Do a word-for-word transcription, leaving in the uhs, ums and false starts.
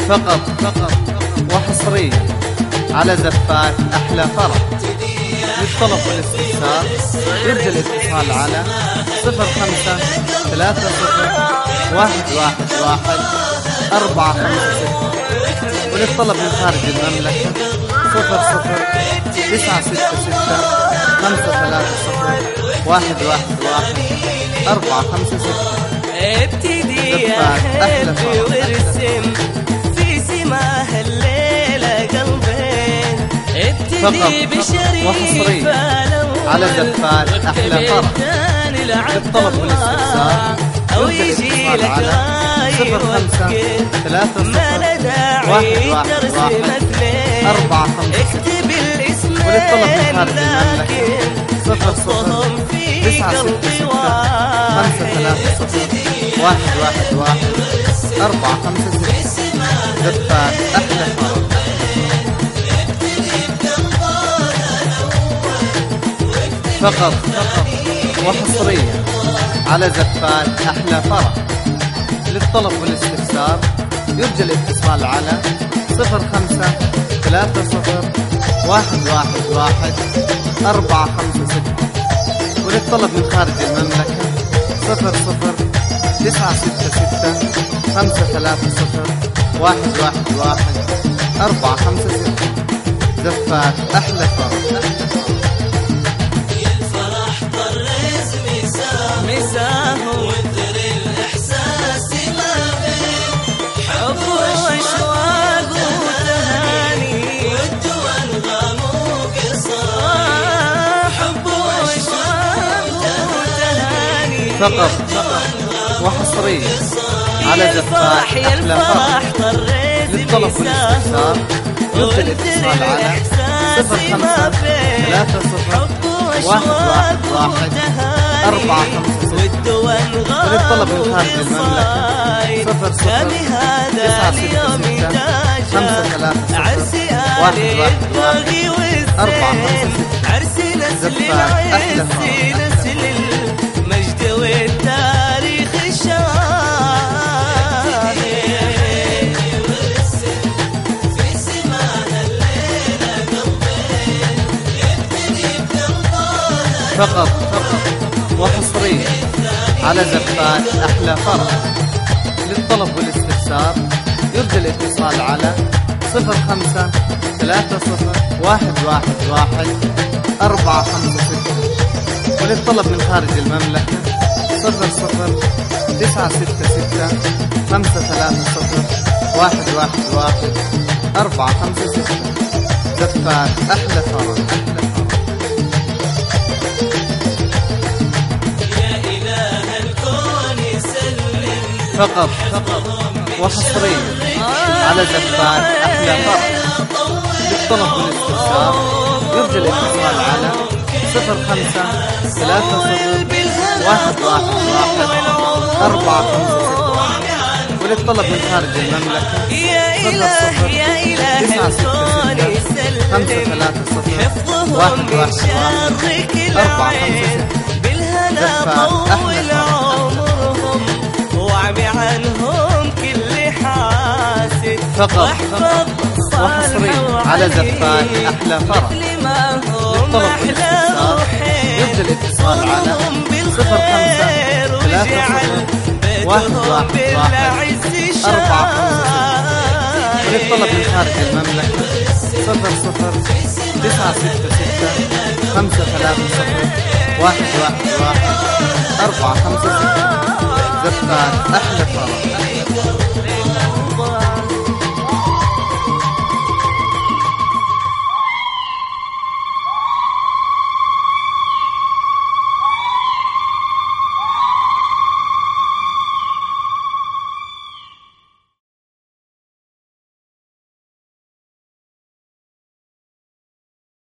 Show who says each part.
Speaker 1: فقط فقط وحصريا على زفات أحلى فرح. للطلب والاستفسار يرجى الاتصال على صفر خمسة ثلاثة صفر واحد واحد واحد أربعة خمسة ستة. وللطلب من خارج المملكة صفر صفر تسعة ستة ستة خمسة ثلاثة صفر واحد واحد واحد أربعة خمسة ستة.
Speaker 2: ابتدي يا حبي وارسم في سماها الليلة قلبين. ابتدي
Speaker 1: بشريف على زفات أحلى فرح. للطلب والاستفسار يرجى الاتصال على صفر خمسة ثلاثة صفر واحد واحد واحد أربعة خمسة ستة. وللطلب من خارج المملكة صفر صفر تسعة ستة ستة خمسة ثلاثة صفر واحد واحد واحد أربعة خمسة ستة. زفات أحلى فرح. فقط فقط وحصريا على زفات أحلى فرح. للطلب والاستفسار يرجى الاتصال على صفر خمسة ثلاثة صفر واحد واحد واحد أربعة خمسة ستة. وللطلب من خارج المملكة صفر صفر تسعة ستة ستة خمسة ثلاثة صفر واحد واحد واحد أربعة خمسة ستة. زفات أحلى فرح.
Speaker 2: مساه وثر الإحساس ما بين حب وأشواق وتهاني ود وأنغام وقصار. حب وأشواق وتهاني
Speaker 1: فقط فقط وحصريا على زفات أحلى فرح. للطلب والاستفسار يرجى الاتصال على صفر خمسة ثلاثة صفر واحد واحد واحد أربعة خمسة ستة. وللطلب من خارج المملكة صفر صفر تسعة ستة ستة خمسة ثلاثة صفر واحد واحد واحد أربعة خمسة ستة. زفات أحلى فرح.
Speaker 2: المجد والتاريخ الشامل.
Speaker 1: فقط فقط وحصريا على زفات أحلى فرح. للطلب والاستفسار يرجى الاتصال على صفر خمسة ثلاثة صفر واحد واحد واحد أربعة خمسة ستة. وللطلب من خارج المملكة صفر صفر تسعة ستة ستة خمسة ثلاثة صفر واحد واحد واحد أربعة خمسة ستة. زفات أحلى فرح. فقط فقط وحصريا على زفات أحلى فرح. للطلب والاستفسار يرجى الاتصال على صفر خمسة ثلاثة صفر واحد واحد واحد أربعة خمسة ستة. وللطلب من خارج المملكة صفر صفر تسعة ستة ستة خمسة ثلاثة صفر واحد واحد واحد أربعة خمسة ستة. زفات أحلى فرح.
Speaker 2: واعمي عنهم كل حاسد.
Speaker 1: فقط فقط وحصريا على زفات أحلى فرح. للطلب والاستفسار يرجى الاتصال على صفر خمسة ثلاثة صفر واحد واحد واحد أربعة خمسة ستة. وللطلب من خارج المملكة صفر صفر تسعة ستة ستة خمسة ثلاثة صفر واحد واحد واحد أربعة خمسة ستة. زفات أحلى فرح.